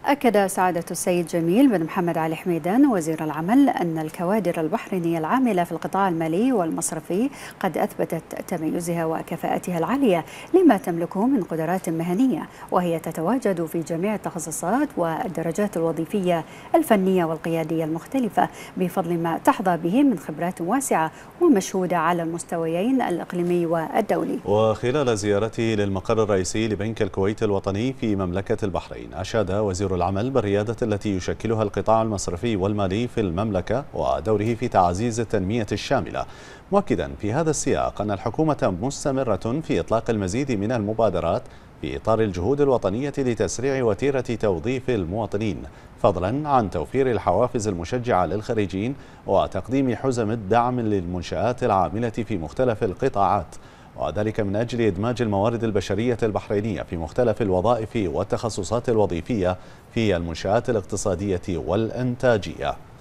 أكد سعادة السيد جميل بن محمد علي حميدان وزير العمل أن الكوادر البحرينية العاملة في القطاع المالي والمصرفي قد أثبتت تميزها وكفاءتها العالية لما تملكه من قدرات مهنية، وهي تتواجد في جميع التخصصات والدرجات الوظيفية الفنية والقيادية المختلفة بفضل ما تحظى به من خبرات واسعة ومشهودة على المستويين الإقليمي والدولي. وخلال زيارته للمقر الرئيسي لبنك الكويت الوطني في مملكة البحرين، أشاد وزير العمل بالريادة التي يشكلها القطاع المصرفي والمالي في المملكة ودوره في تعزيز التنمية الشاملة، مؤكدا في هذا السياق أن الحكومة مستمرة في إطلاق المزيد من المبادرات في إطار الجهود الوطنية لتسريع وتيرة توظيف المواطنين، فضلا عن توفير الحوافز المشجعة للخريجين وتقديم حزم الدعم للمنشآت العاملة في مختلف القطاعات، وذلك من أجل إدماج الموارد البشرية البحرينية في مختلف الوظائف والتخصصات الوظيفية في المنشآت الاقتصادية والإنتاجية.